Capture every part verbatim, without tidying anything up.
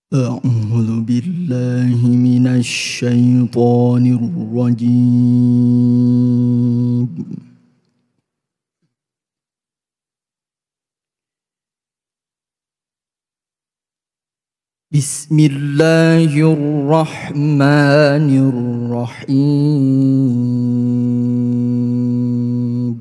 أعوذ بالله من الشيطان الرجيم. بسم الله الرحمن الرحيم.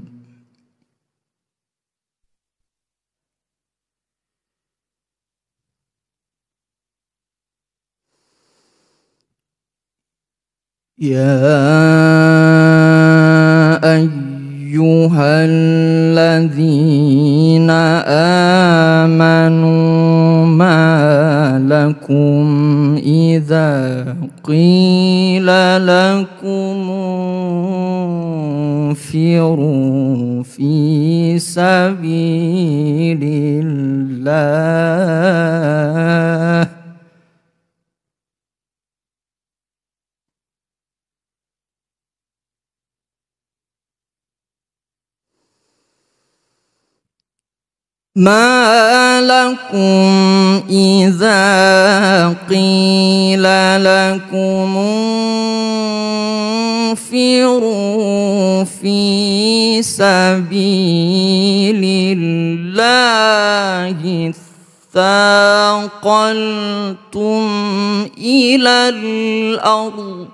يا أيها الذين آمنوا ما لكم إذا قيل لكم انفروا في سبيل الله ما لكم إذا قيل لكم انفروا في سبيل الله ثاقلتم إلى الأرض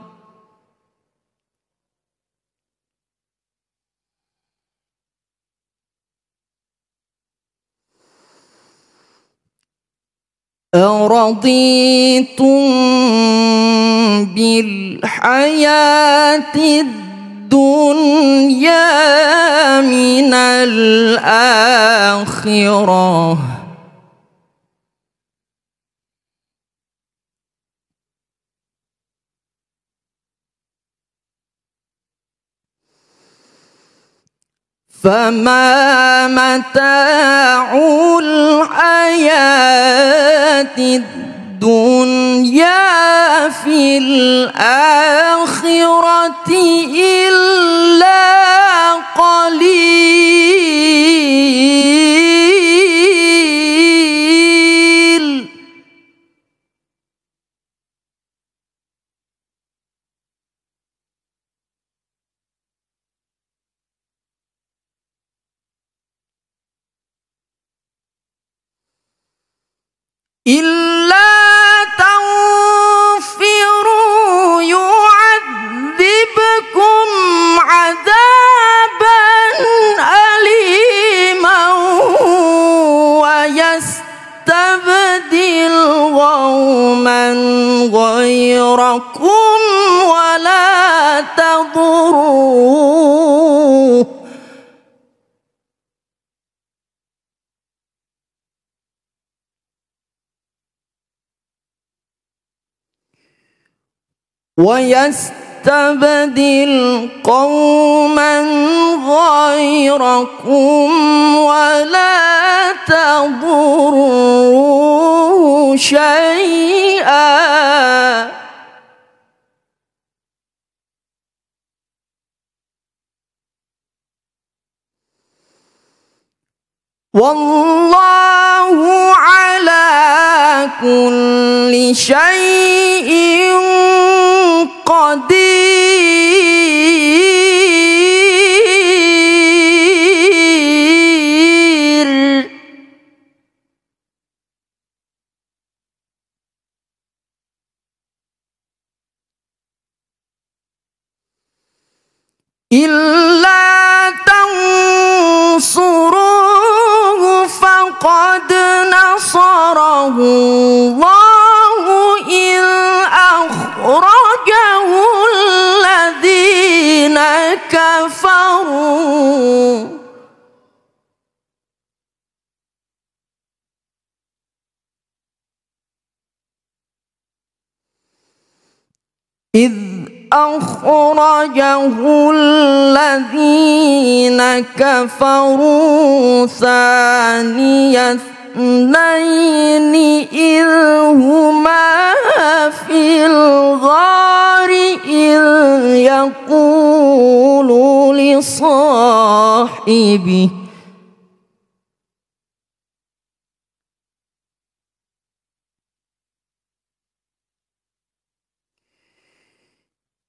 أرضيتم بالحياة الدنيا من الآخرة فما متاع الحياة الدنيا في الآخرة إلا قليل إلا تنفروا يعذبكم عذابا أليما ويستبدل قوما غيركم ولا تضروه ويستبدل قوما غيركم ولا تضروه شيئا والله على كل شيء قدير إلا تنصروه فقد نصره الله إذ أخرجه الذين كفروا إذ أخرجه الذين كفروا ثاني اثنين إذ هما في الغار إذ يقول لصاحبه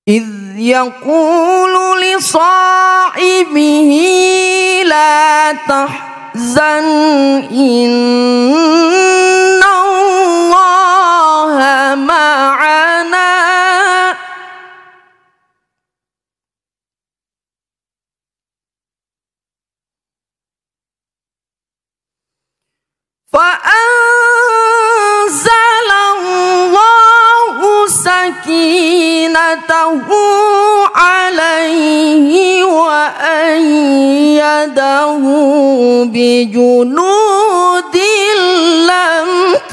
إذ يقول لصاحبه لا تحزن إن الله معنا فأنزل الله سكينته عليه وأيده بجنود لم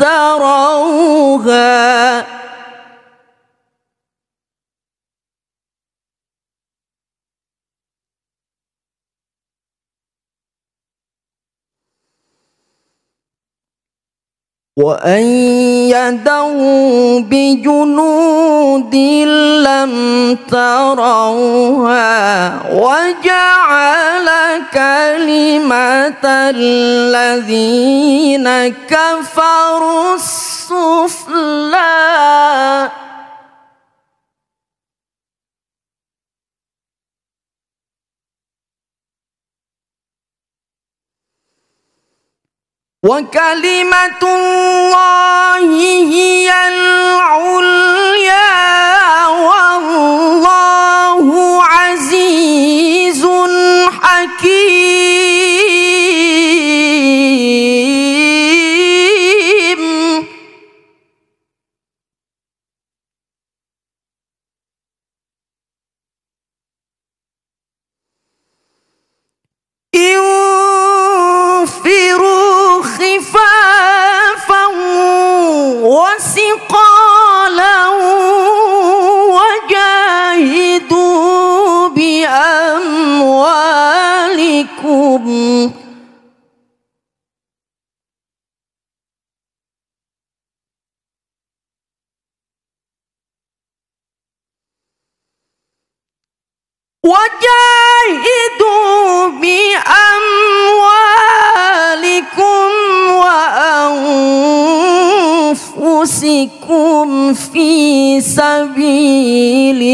تروها وأيده بجنود لم تروها وجعل كلمة الذين كفروا السفلى وكلمة الله هي العليا والله عزيز حكيم وثقالا وجاهدوا بأموالكم وجاهدوا بأموالكم وأنفسكم في سبيل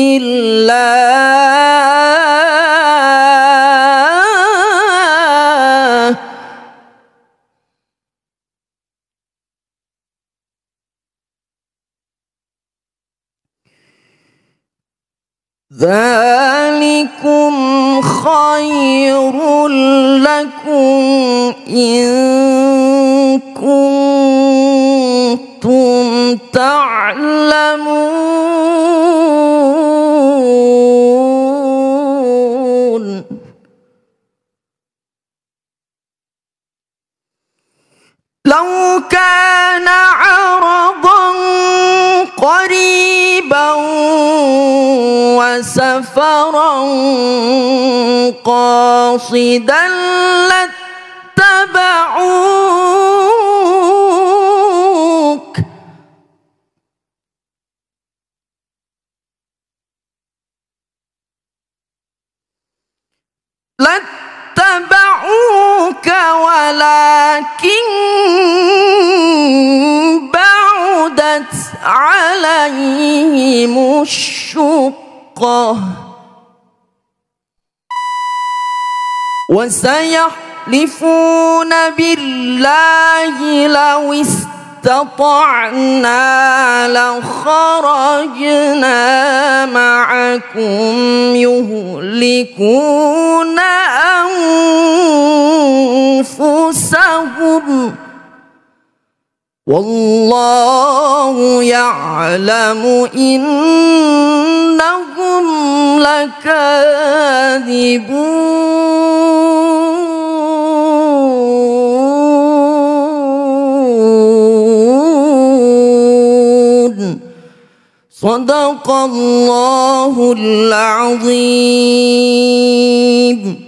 الله ذلكم خير لكم إن كنتم تعلمون لو كان عرضا قريبا وسفرا قاصدا لاتبعوك لاتبعوك ولكن بعدت عليهم الشقة وسيحلفون بالله لو استطعنا لخرجنا معكم يهلكون أنفسهم والله يعلم إنهم لكاذبون صدق الله العظيم.